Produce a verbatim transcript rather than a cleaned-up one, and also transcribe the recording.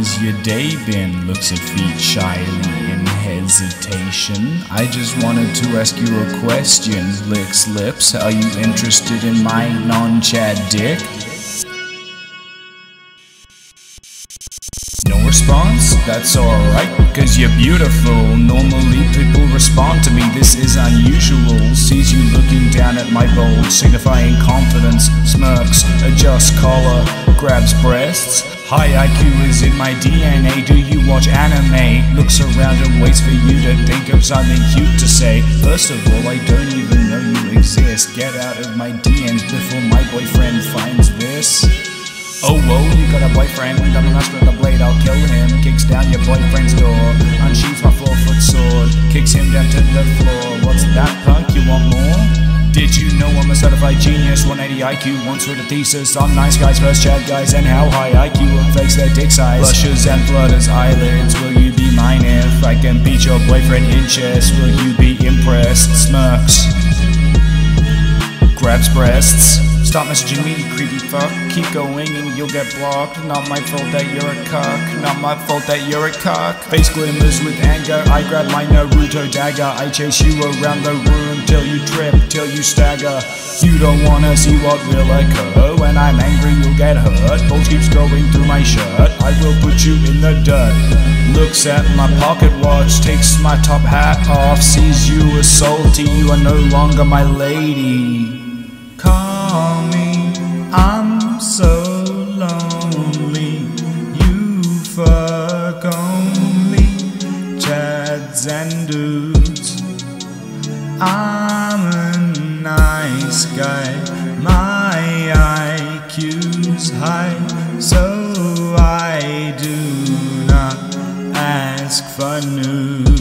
has your day been? Looks at feet shyly in hesitation. I just wanted to ask you a question. Licks lips, are you interested in my non-Chad dick? No response? That's alright, cause you're beautiful. Normally people respond to me, this is unusual. Sees you looking down at my bulge, signifying confidence. Smirks, adjusts collar, grabs breasts. High I Q is in my D N A, do you watch anime? Looks around and waits for you to think of something cute to say. First of all, I don't even know you exist. Get out of my D Ms before my boyfriend finds this. Oh whoa, you got a boyfriend, I'm an astro with a blade, I'll kill him. Kicks down your boyfriend's door, unsheathes my four foot sword, kicks him down to the floor. What's that, punk, you want more? Did you know I'm a certified genius, one eighty I Q, once wrote a thesis on nice guys versus Chad guys and how high I Q affects their dick size. Blushes and flutters eyelids, will you be mine if I can beat your boyfriend in chess? Will you be impressed? Smirks, grabs breasts. Stop messaging me, creepy fuck. Keep going and you'll get blocked. Not my fault that you're a cock. Not my fault that you're a cock. Face glimmers with anger. I grab my Naruto dagger. I chase you around the room till you trip, till you stagger. You don't wanna see what will occur. When I'm angry you'll get hurt. Bulge keeps going through my shirt. I will put you in the dirt. Looks at my pocket watch, takes my top hat off. Sees you as salty, you are no longer my lady. Call me, I'm so lonely. You fuck only Chads and dudes. I'm a nice guy, my I Q's high, so I do not ask for news.